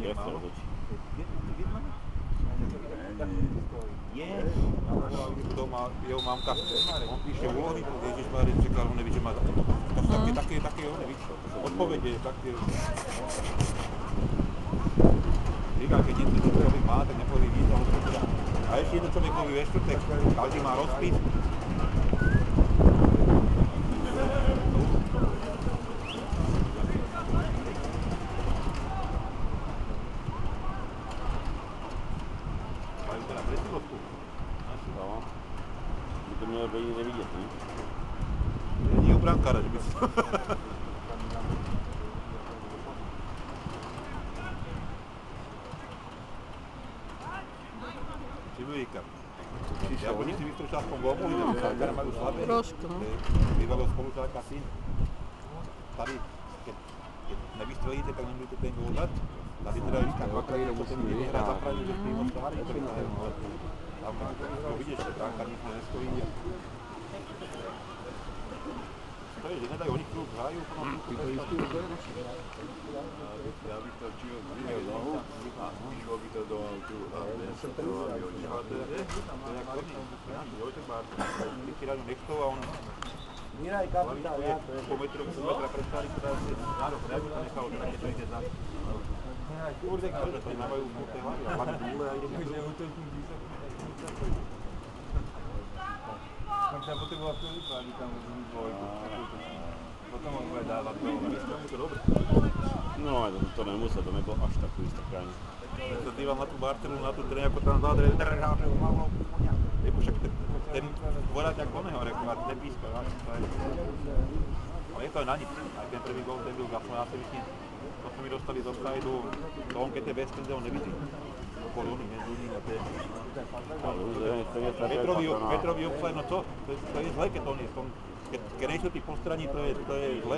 nie málo. Je. Doma jeho mamka, on píše úlohy, Ježišmári, čekal, on neví, že má také, on neví, odpovede, také. Říká, keď niečo človek má, tak nepovie víc, ale teda. A ešte jeden človek povie ve štvrtek, každý má rozpis. Nevidět, ne? Není obránkára, že by si to... Čibujíka. Oni si vystrúšali aspoň gól, mohli, že brankára majú slabé. Trošku, no. Bývalého spolužáka syn. Tady, keď nevystrelíte, tak nemôžete ten gól dať. Tady teda Víka dvakrát, potom ide hrať zapraviť, že tým ostávarí. Tam to vidíš, že brankár nič nestojí. To je, že nedajú, oni klub hrajú, potom tu istý rozvoj. Já bych točil zvířil nohu a vyšlo by to do autu a nese to a vyhodil. To je jak hodný, Vojtek Bárta, ty rádu nechtou a on... Míraj kapitál, ja to je. Po metru prestali, teda si nárok, ja by to nechal, teda keď to ide za... Kurde, že to nemajú v tej hlavy, a hlavne dúle a ideme do... Tam sa potreboval Filipa, aby tam uzmí dvojku. Potom on bude dávať to. Je to dobré. No, ale to nemusel, to nebylo až takový strkání. Ja sa dívam na tú Barcelu, na tú treň, ako tam zádre, držáte ho malo konia. Lebo však ten voráťak oného rekord nepíska, ale je to aj na nič. Aj ten prvý gól, ten byl gaslo na sevičný. To sme mi dostali z offsideu, to on keď je bez penze, on nevidí. Okolo oných, nezúdí a tie... Petrový offside, no co? To je zle, keď on je. Keď nejsou tí postraní, to je zle.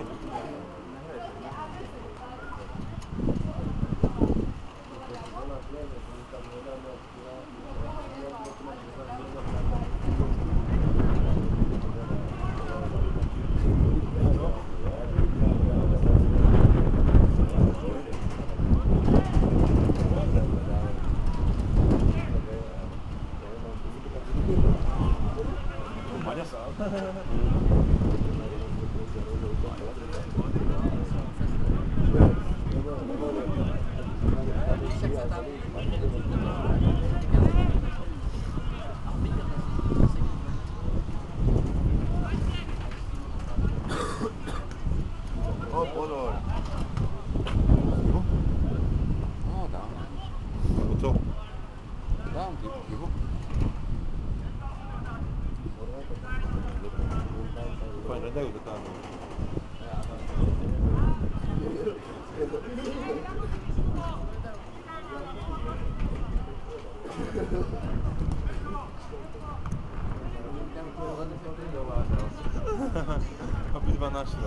Obidva naši.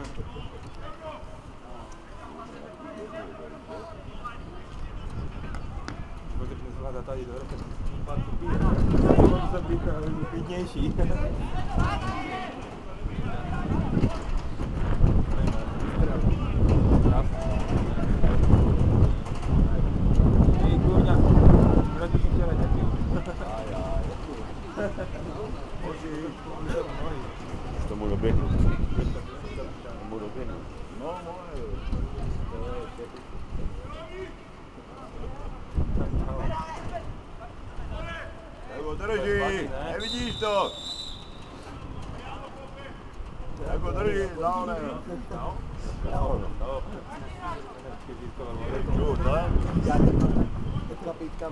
Človek nezvláda tady do roka, pár to pije. Mohol som byť pidnejší. To můžu běhnout. Můžu běhnout. No, moje. Jako drží, nevidíš to? Jako drží, za oné. No? No. Čuj, to je? Kapítkam.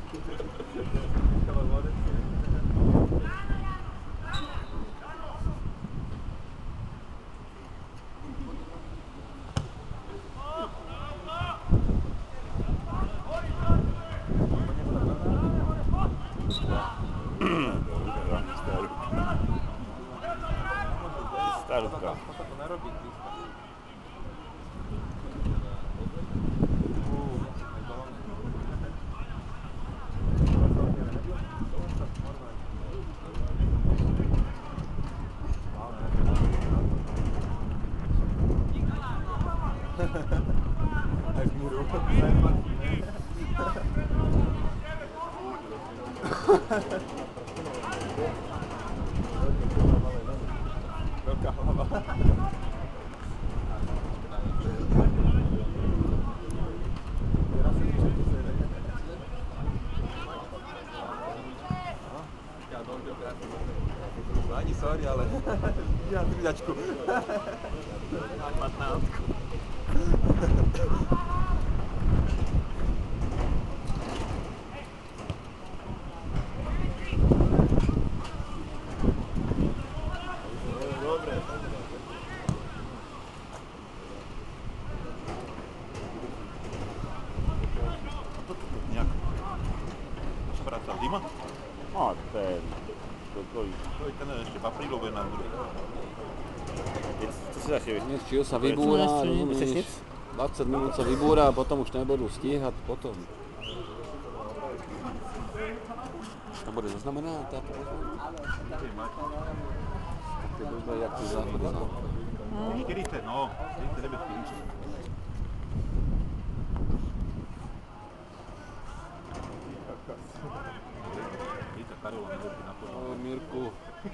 Starówka. Aj z múru. Velká hlava. Ani sorry, ale já drudačku. Mám 15. Zima? No, to je To je ten ještě v aprílu nám bude. Co si začali? Čil sa vybúra, rozumieš, 20 minút sa vybúra a potom už nebudú stíhať potom. To bude zaznamená táto rozhodnúť? Tak to bude jak to záhody znám. 40, no, 49 kg. Mirku.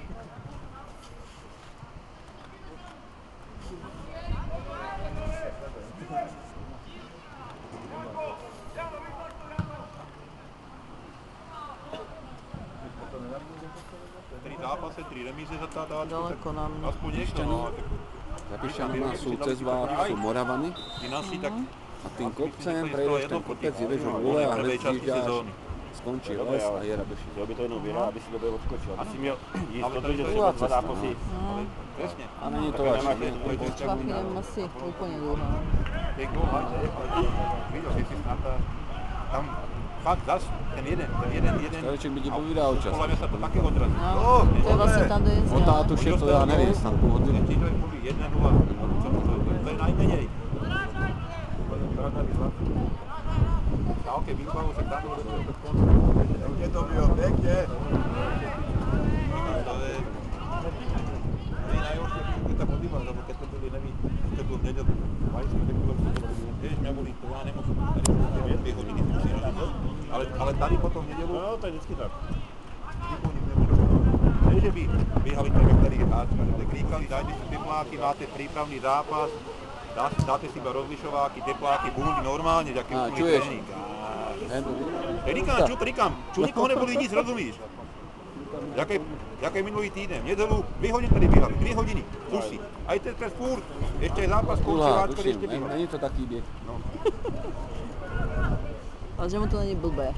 Který zápase, 3 remízy za tá dáčku, Daleko na mě. aspoň niekto, no. Zapišťané sú cez vás, sú Moravany Financí, tak a tým kopcem prejdeš ten kopec, ideš ho vole a hned zjížďáš, skončí les a je Radoši. Chtěl by to jenom vyhrát, aby si dobře odskočil. Asi měl jistotu, že třeba 2 zápasy. presne. A není to až, Pak idem asi úplne dlho. Videl, že si snad tam fakt zas ten jeden. Stareček by ti povídal čas. Podľa mňa sa to také odrazí. No, to je vlastne tam, kde jezdila. O tátu šet to ja neviem, snad půl hodiny. Ti to je mluví 1-0, to je najmenej. Dálke Bilbao sa tam je to bylo pekne. To je najhoršie, keď sa podívam, lebo keď to boli, nevím, keď to bol nedeľu, vajský, tak bylo vieš, mňa boli, to ja nemôžem, tady 2 hodiny, ale tady potom nedeľu, No, to je vždycky tak. ne, že by běhali tak, jak tady hráči, ale klikali, dajte si tepláky, máte prípravný zápas, dáte si iba rozlišováky, tepláky, bundy normálne, jaký úplný trénink. Říkám, čo nikoho neboli nic, rozumíš? Jaké minulý týden, nedelu 2 hodiny tady běhali, 2 hodiny, kusy. A to je furt, ještě je zápas, Kulha, který tuším, ještě běhali. není to taký běh. Ale že mu to není blbé.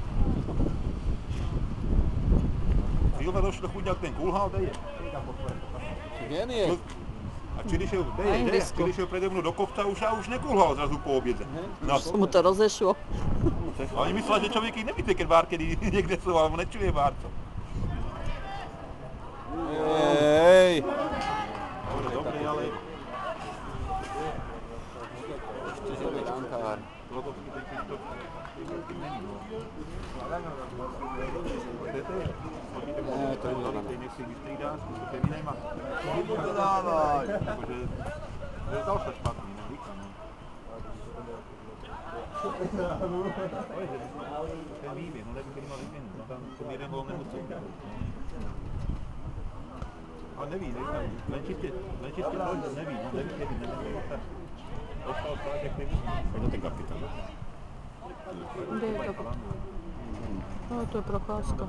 Silva došlo chuďak ten kulhal, kde je? Genie. A či když šel prede mnou do kopca už nekulhal zrazu po obědze. No. Se mu to rozešlo. A oni mysleli, že člověk jich nevíte, keď vár, kedy někde jsou, ale on nečuje várco. Hej. Dobrý, ale... Ještě živý rankár. Ne, to je Teď nech si vystřídáš, zkuste vynejma. To dávaj! Takže... To je zase špatný, neříkám. Ten výběh, no nevím, který má výběh, no tam to jeden gol nemusí. Ale neví, len čistě neví, no neví, kedy, neví. Dostal stáček, neví. Kdo ten kapitán? Kde je to? No, to je Procházka.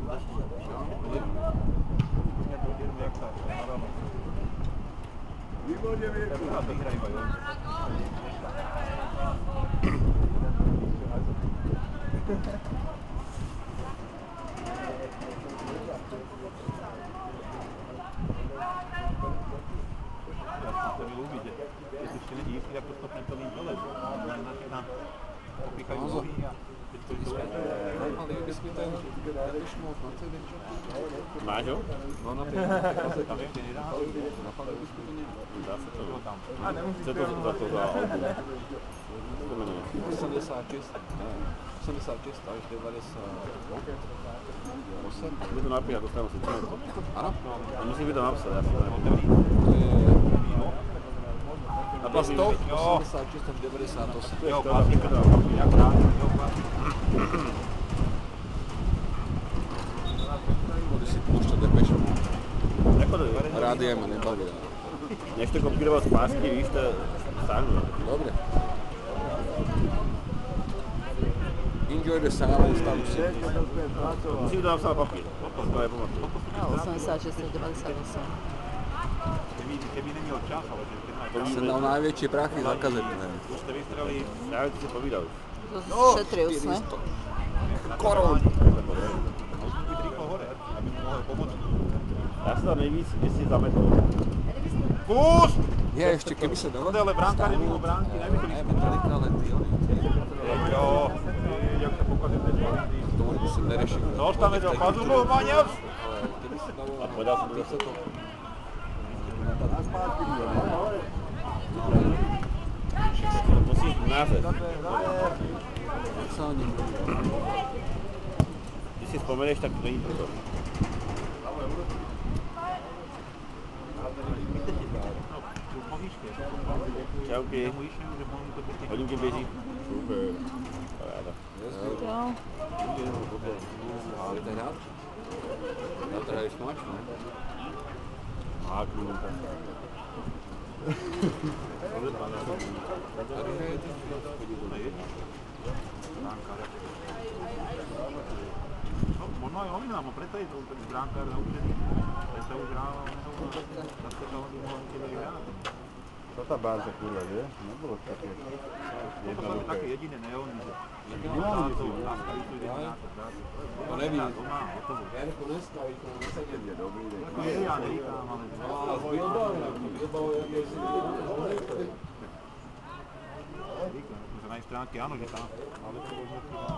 Výborně, Mirku. To mi ľúbi, že keď ešte není istý, jak to stopne celým dole. Na popíchajú nohy a keď to je Ale kdyby ten Jakišmov na celý den čas. Máš ho? No na tam ešte nedá. napadl bych to někdo. Dá se to. Tam. Co to za to za album? To jmenuje. 86, ne, 86 až 98. By to napíhat, dostanu si činit. Ano, A musí by to napsat, já si to nebudu. to je Byla 186 až 98. Jo, klasika, jak rád, jo, klasika. Když si púšťa Depeche Jako to rádiem ma nebaví. než to kopíroval z pásky, víš, to stáhnu. Dobre. Enjoy the silence, tam si. Musím to napsat na papír. To je pamatuju. 86 až 98. Keby neměl čas, ale že keď máš čas, Som dal najväčšie prachy za kazetu, ne? už ste vystrali Já ti si povídal. To šetřil jsme. Korun! musím být rýchlo hore, aby mu mohl pomoct. Já se tam nejvíc, jestli zametl. Pust! Je, ešte keby sa dalo. Ale bránka nemimo bránky, nevymysleli Ne, Metallica, ale ty oni. Jo, jak se pokazil ten čas. To by sa nerešil. Zostame do pazulu, Maňav! Ale keby sa dalo... A povedal jsem to zase. Musíš název. Co oni? Když si vzpomeneš, tak to není to. Čauky. Hodinky běží. Super. Paráda. Jo. Ale teda? Já to hraješ máč, ne? Má klienta. Tady hraje ty Možno aj Homina, preto je to ten bránkár naučený. Preto už hral, zase to on mohol tebe hrať. Co ta bánka kurva, že? Nebylo také To sú také jediné neóny, že Neóny táto, sú, táto, tu ide na to, táto. To nevím. Doma, hotovo. Já jako nestavím, to nesedím. je dobrý, ne? Nie, ja neríkám, ale... A z Bilbao, jak je si... Říkám, že na stránke áno, že tam, ale to hodnoty má.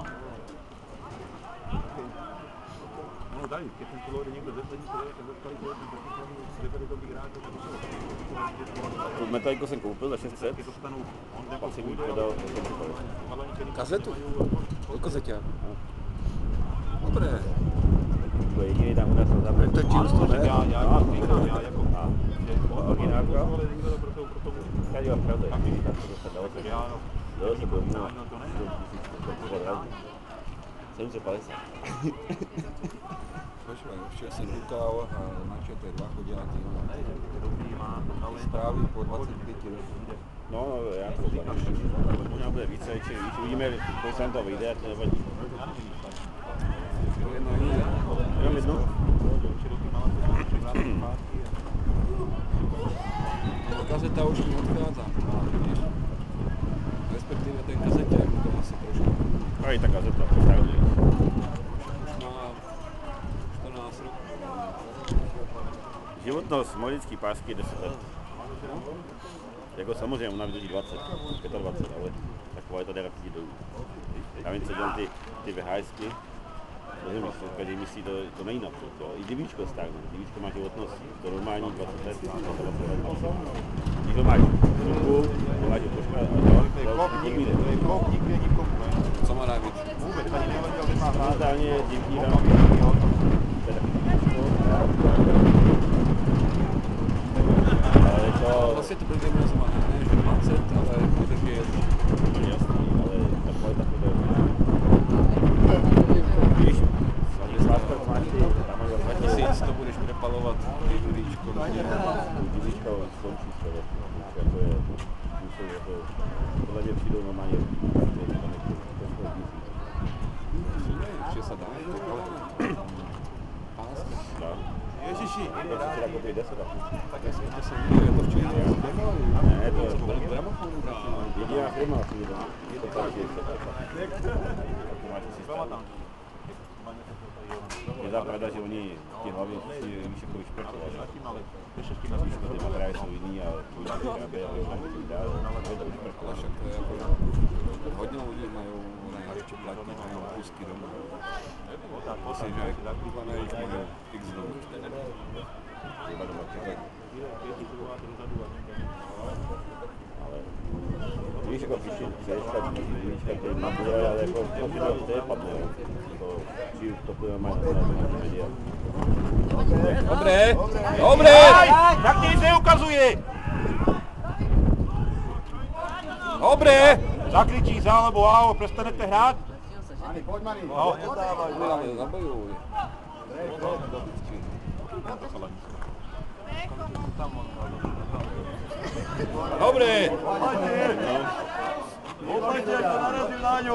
No daj, keď ten kolor je niekto zeslední, tak dostali to hodnoty, tak vyberú dobrý hráč, tak Tu Metalliku jsem koupil za 600. keď dostanú, on Pak jsem ji prodal za 750. Kazetu? Do kazeťáku. Dobré. To je jediný tam u nás na západě. To je čímsto, ne? ja říkám, ja jako... Originálka? Ale niekto to proto Já dělám pravda, tak to dostat dalo se. ja... Dalo se bylo No to ne. 750. Počúvaj, ešte som rukal a načaté dva chodiaky. Dobrý má, ale... Správy po 25 rokov. No, já to udělám. Možná bude více, víc. Uvidíme, kolik se nám to vyjde, to nevadí. Jedno jiné. Jenom jedno? Kazeta už mi odchádza. Respektíve ten kazeťák to asi trošku. A i ta kazeta, to je Už má 14 rokov. Životnost modický pásky je 10 let. Jako samozřejmě ona vydrží 20, 25, ale taková je to jde rapidně dolů. Já vím, co dělám ty VHSky, každý myslí, to není napřed, jo. I divíčko stáhne, divíčko má životnost, to normální 20 let, 20 let maximum. Když to máš ruku, to máš trošku, To je kop, nikde nikomu, ne? Co má najvíc? Vůbec, ani nevěděl, že má momentálně divní ale to... Vlastně to byl dimenizované, ne, že 20, ale vydrží jedno. Jasný, ale ta kvalita to je... Víš, sladka máš ty, tam máš 2000 to budeš prepalovat divíčko. divíčka skončí se vlastně, jako je, musí jako, podle mě přijdou normálně, Ještě se dá. Ježiši, to si teda koupí 10 Tak jestli to se může, je to včera. Ne, to je Gramofonu jediná firma, co mi dá. To platí, je zápravda, že oni ti hlavně si víš jako vyšpertovali. Ty materiály jsou jiný a tvůj vyrábě a vyrábě dál, je to vyšpertovali. však to je jako hodně lidí mají ještě platí, mají kusky doma. Myslím, že kurva nejvíc mají x domů. Třeba doma tak. Ale víš, jako když CSka, víčka, ty mapuje, ale jako to je padne, přijdu v topu mají na média. Dobré! Dobré! Tak nic neukazuje! Dobre! Zakričí za alebo ávo, prestanete hrať? Mani, poď Mani. No. Zabojuj. Dobre! Poďte, jak to narazil na ňu.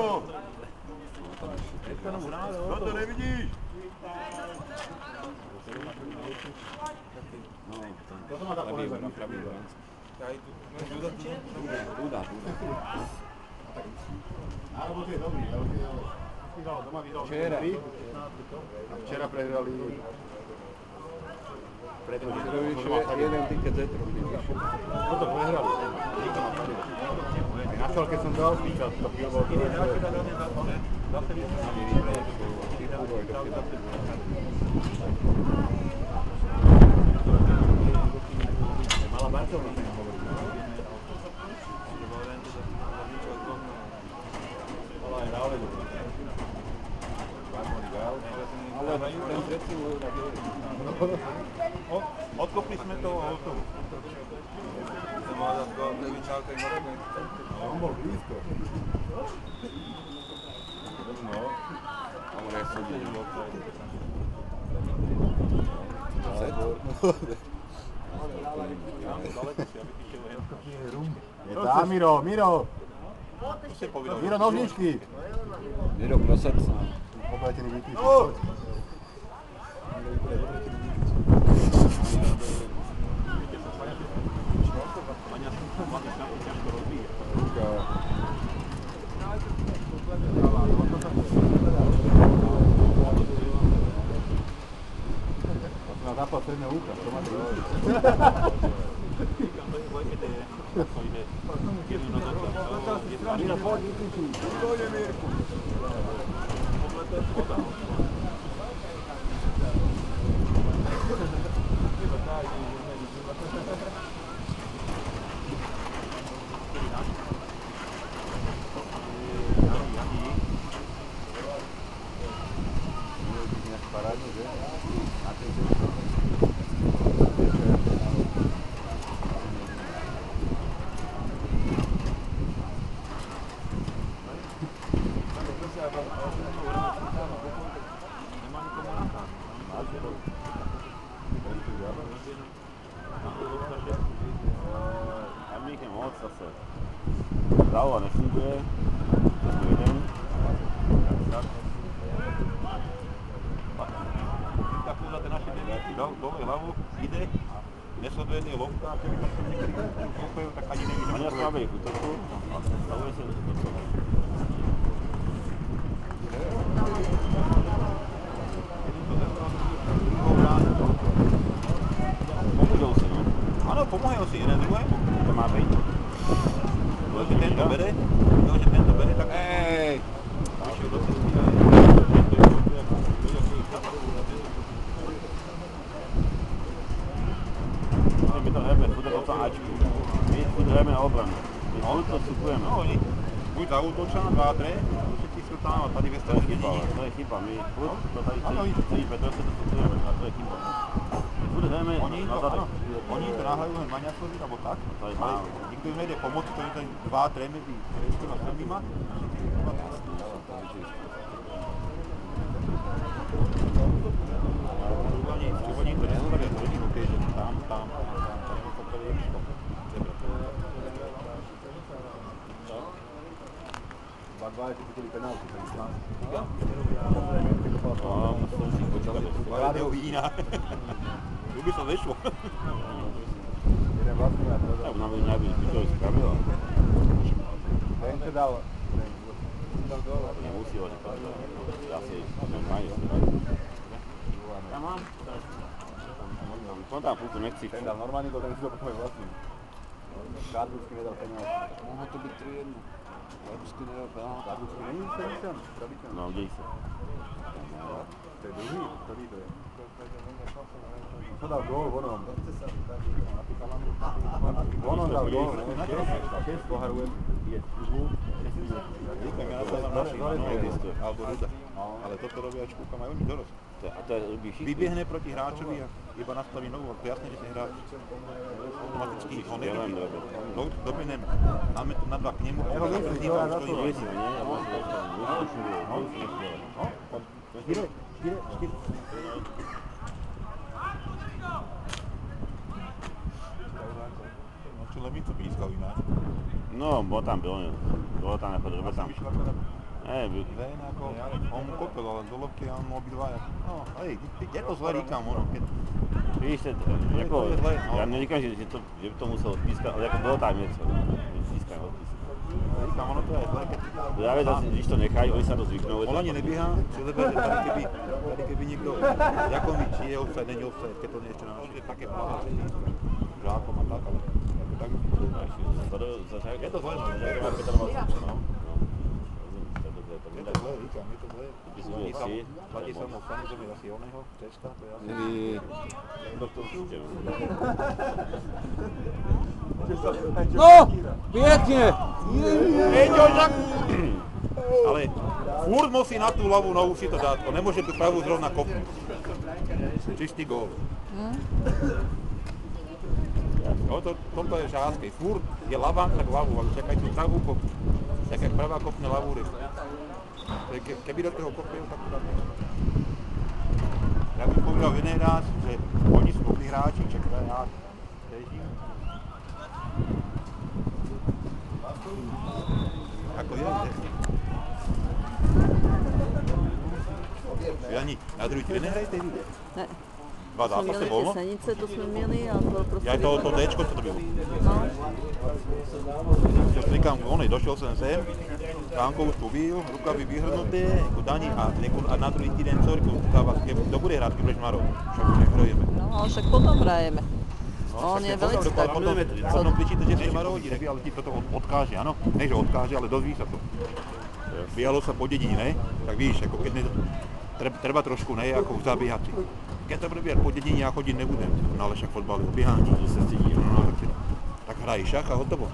No to nevidíš? Toto má dá pohľadať na pravý bránc. Dúda. Včera prehrali jeden tiket z trofy. Toto prehrali. Aj na šalke som dal píčať, to chvíľ bol Mala Barcelona. Mala aj Raule. Ale ten predtým Odkopli sme to hotovo. on bol blízko. No. On resodil. Je tá, Miro. Miro, nožničky. Miro, prosec. Obletený výkryt. Na západ stredného úka, to má Dalo, nefunguje. Jeden. Tak za ten naši deviatý dal dole hlavu, ide, nesleduje lopta, keby tam niekedy kúpajú, tak ani nevidí. Oni slabý v útoku. Stavuje sa do toho. Pomôžou si, no. Áno, pomôžou si jeden druhému. To má byť. Že tento bere, tak... Ej! Vyšiel do cesty a... My to hrajeme furt do toho Ačku. My furt hrajeme na obranu. My furt to supujeme. No, oni buď zaútočia na 2-3, všetci sú tam a tady ve To je chyba, ale to je chyba. My furt to tady celý Petr sa to supujeme a to je chyba. My furt hrajeme na zadek. Oni to náhajú len Maňasovi, alebo tak, ale nikto im nejde pomôcť, to je ten 2-3 medzi Rejskom a Srbima. Oni to nestavia do rodinu, keď je tam, to je Rejsko. Dva je chytili penálky. Musím si počkať. Rádio vína. Tu by to nešlo. Jeden vlastný a to Tak nám by to spravilo. ten sa dal. Nemusí ho nekať. Ja si normálne si ja mám. On tam furt nechci. Ten dal normálny gol, ten si to potom aj vlastný. Kardúsky nedal penálky. Mohlo to byť 3-1. Kardúsky nedal penálky. Kardúsky není 70? No, kde sa? To je druhý? Ktorý to je? Co dal gól vonom? Vonom dal gól, poharuje je zvuk. Říkám, ja sa tam našim, alebo Ruda. Ale toto robia Čkúka, majú oni dorost. A to robí všichni? Vyběhne proti hráčovi a iba nastaví nohu, to je jasné, že ten hráč automaticky ho nechytí. Doběhneme, dáme to na dva k němu, a za první a už to jde. Čtyři. No čo Lemí to pískal ináč. No, bylo tam jako drobe tam. Ne, Ven ako, on mu kopil, ale do lopky a on obidva, no, hej, je to zle, říkám, ono, keď... Víš, jako, já neříkám, že to musel odpískat, ale jako bylo tam něco. Pískám, Říkám, ono to je zle, keď... Právě zase, když to nechají, oni se na to zvyknou. On ani nebíhá, přilebe, že tady keby někdo, Jakovič je offside, není offside, keď to ještě na naši, tak je plávací, žákom a tak, ale tak je to zle, no, je to 25, no. Je to zle, říkám, je to zle. Platí sa mu samozrejme asi oného, Česka, to je asi... No, pěkně! Ale furt musí na tú ľavú nohu si to dát, on nemôže tú pravú zrovna kopnúť. Čistý gól. No toto je žáskej, furt je ľavá tak ľavú, ale čakaj tú pravú kopnú. Tak jak pravá kopne ľavú rybu. Keby do toho kopil, tak to dáme. Ja bych povedal jeden raz, že oni sú dobrí hráči, čekaj, ja težím. Ako je, Jani, na druhý ty nehrajete vy? Ne. Dva zápasy volno? Senice, to jsme měli a to byl prostě... Ja to Dčko, co to bylo? No. Čo říkám, došel jsem sem, Kánko už pobil, rukavy vyhrnuté, jako Dani a na druhý týden Corku, kto bude hrát, keď budeš Maro? Však už nehrajeme. No, ale však potom hrajeme. On je velice tak. Potom kličíte, že ste Maro hodí, ale ti toto odkáže, áno? Ne, že odkáže, ale dozví sa to. Běhalo sa po dedini, ne? Tak víš, ako keď treba trošku, ne, ako zabíhať si. Keď to bude běhat po dedině, já chodit nebudem, no ale však fotbal je běhání, že se cítí, tak hrají šach a hotovo.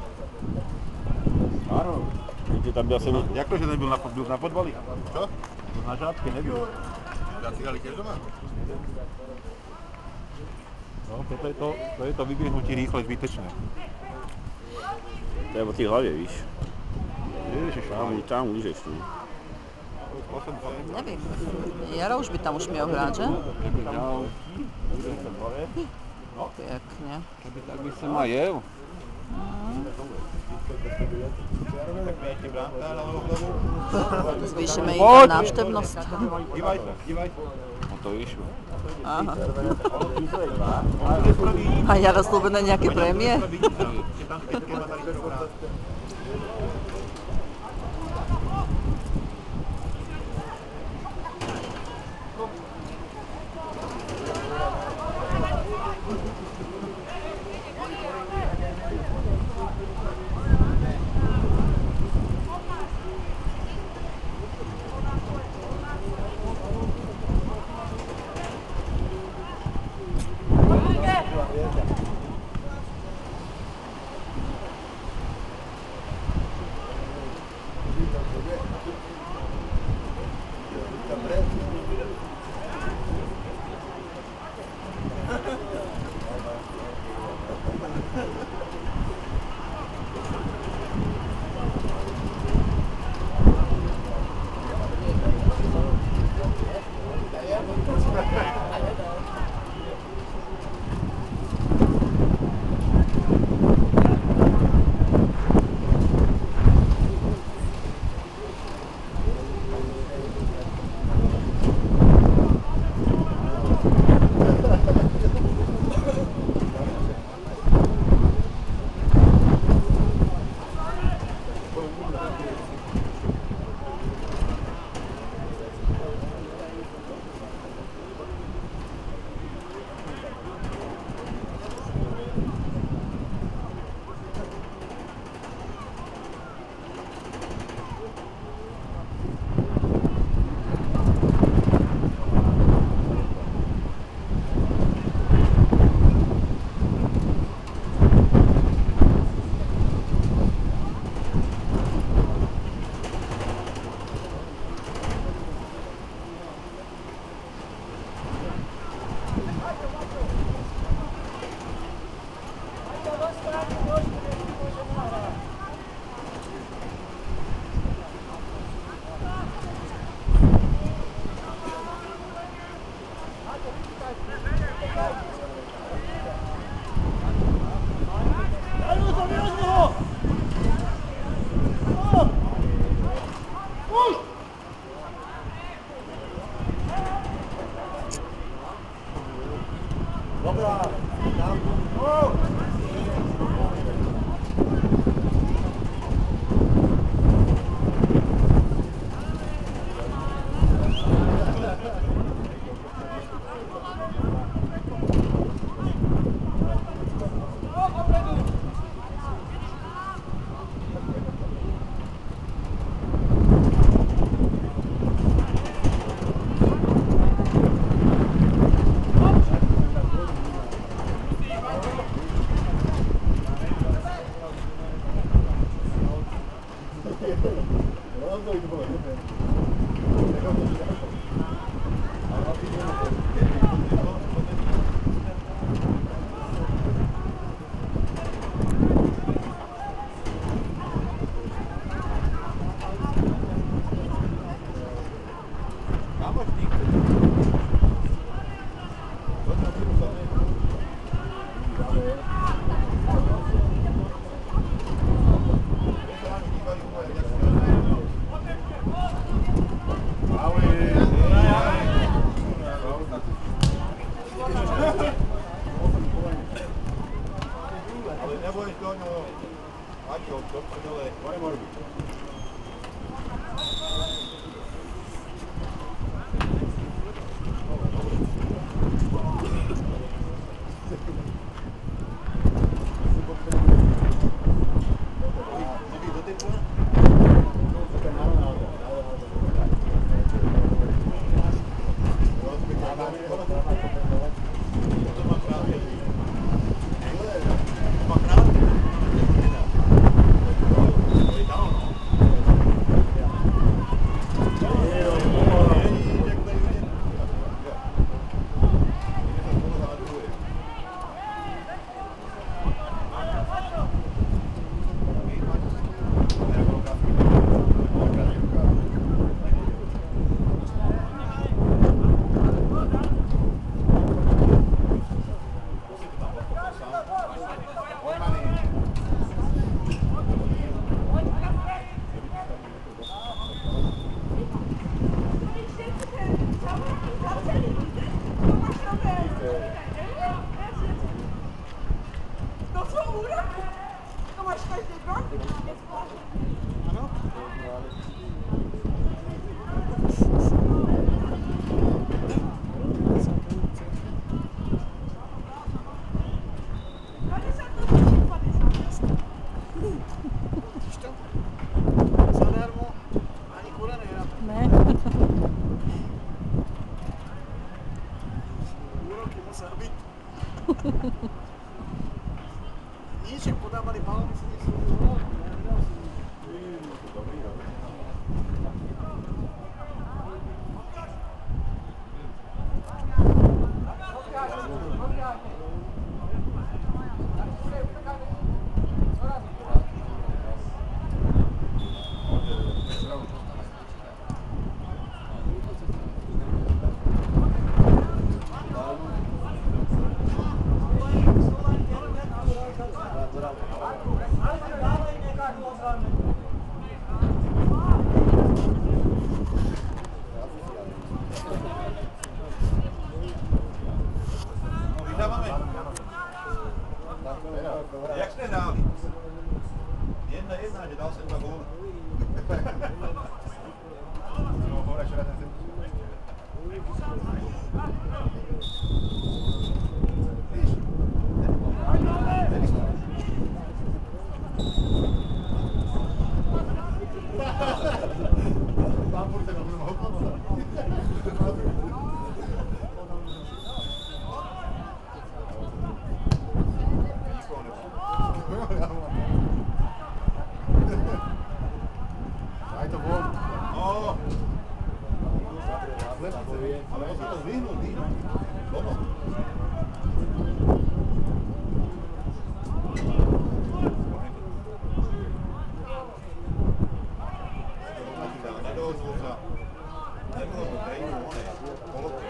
Ano, tam byl jsem... Jak to, že nebyl na fotbali? Co? Na žábke nebyl. Žáci hrali tiež doma? No, to je to vyběhnutí rýchle zbytečné. To je o té hlavě, víš. Ježišáj. Tam můžeš, no. Nevím. Jaro už by tam už měl hrát, že? Pěkně. Tak by se má jel. Zvýšíme jí tam návštěvnost. Dívaj. No to vyšlo. Aha. A Jaro slúbené nějaké prémie? Níček podávali balony, se něco Jak jste hráli? 1-1, že dal jsem 2 góly. Ale on se to zvyhnul, Dono. Nebylo to tady, polopy.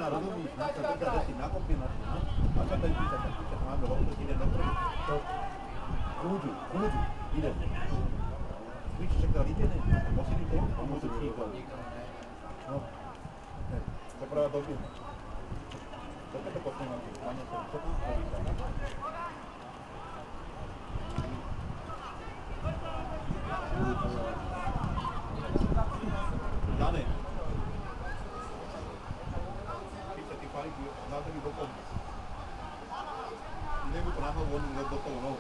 znamená, rozumíš, na čo držať veci na kombinačku, no? A čo ten písať, tak písať, máme loptu, ide dopredu. To, kľúďu, ide. Víš, čak dal ide, ne? Posledný to, pomôžu číkol. No, ne, to práve dobie. Čo to posledná, pane sa, čo tam spraví sa? Dane. Píša, ty pálík, nádrví bokom. Nemu to náhodou vodnú do toho nohu.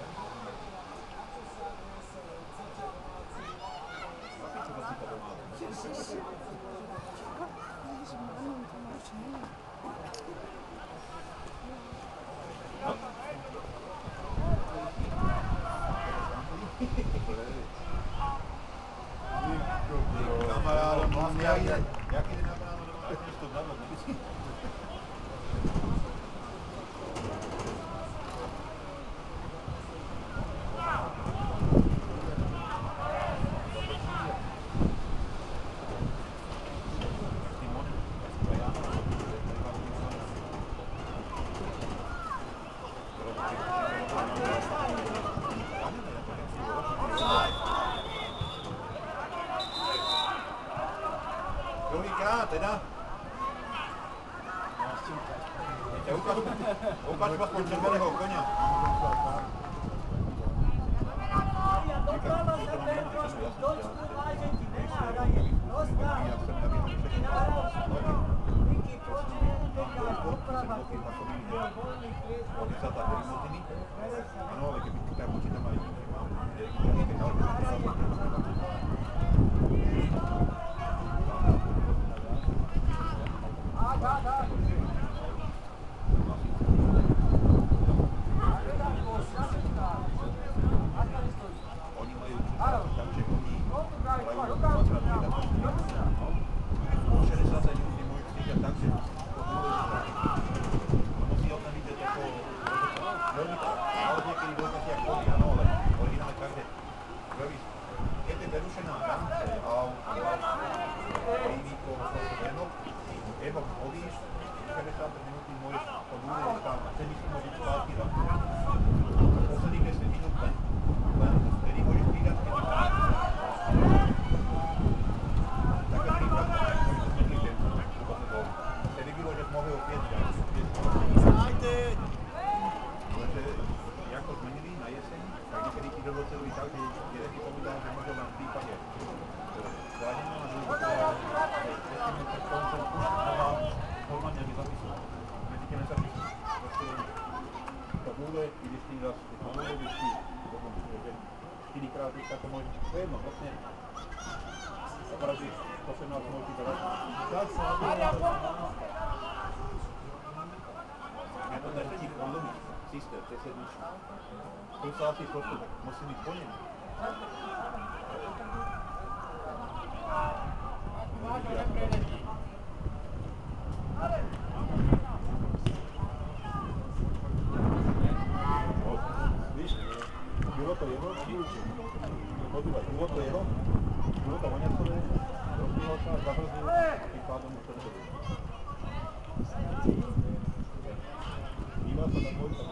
Kamarádo, vlastne, jak ide na bránu, tak to znamená, nebysí. Druhýkrát, teda. Ukáž aspoň červeného konia. Ano, ale keby ty tam počítam aj oni majú tak, že oni majú 60 ľudí môžu stýkať tak, že musí od nás vidieť ako veľmi ale niekedy veľmi jak boli, áno, ale originálne tak, že veľmi, keď je prerušená rance a prívíko jednok odíš, 60 minúty môžeš to bude tam, celý si môžeš spátky a posledných 10 minút len vtedy môžeš stýkať, keď ti práve. Taká príklad, vtedy bylo, že mohli opäť lenže jak to zmenili na jeseň, tak niekedy ti do celý tak, že jeden ti povedal, že možno na prípade zranená na žilku, ešte mi tak koncom už normálne nezapisal. Medzi tým nezapisal. To bude, ideš tým raz, to bude, ideš tým. 4-krát už tako môžeš, to je jedno, vlastne. Porazíš 18 môžeš teraz. Ja to nesedí v údomí, systém, to je sedničný. Tu sa asi prosto musí byť po něm. Víš, bylo to jeho, bylo to jeho, bylo to Vaňacové, rozbíhal sa, zabrzdil a tým pádom už to nebylo. Díval sa na dvojka,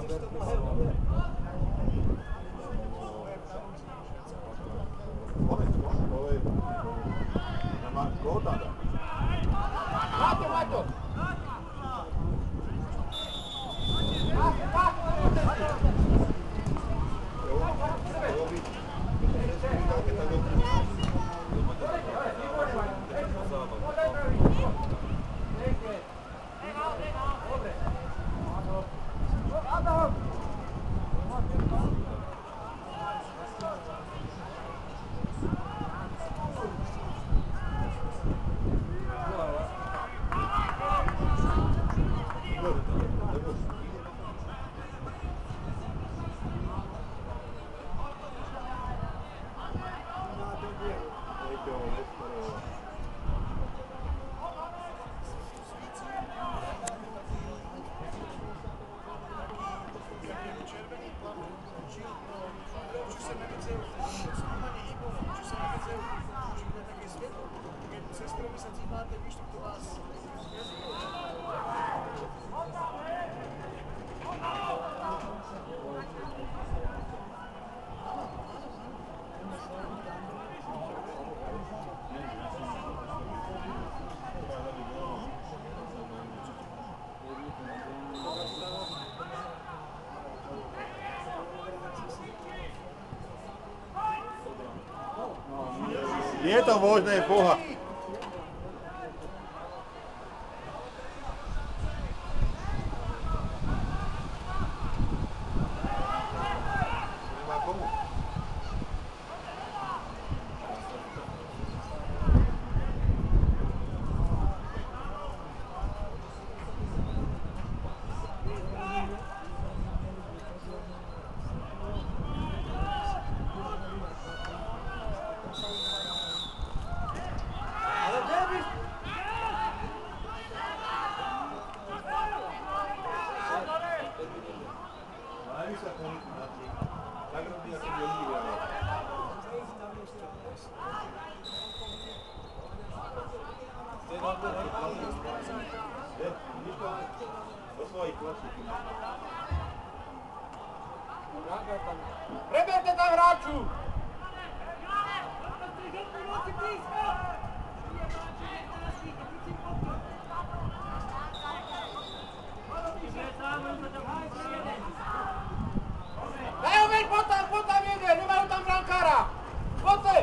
Je to možné, boha. Preberte tam hráču! Dajú veď, poď tam jeden, nemajú tam brankára! Poďte!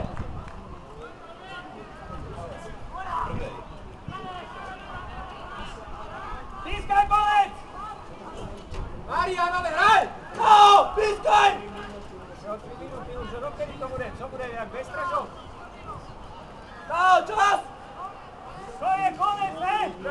Pískaj, bolec! Marian, ale hraj! No, pískaj! Od 3 minúty už, dokedy to bude? Co bude, jak bezstražok? No, čas! To je konec, ne?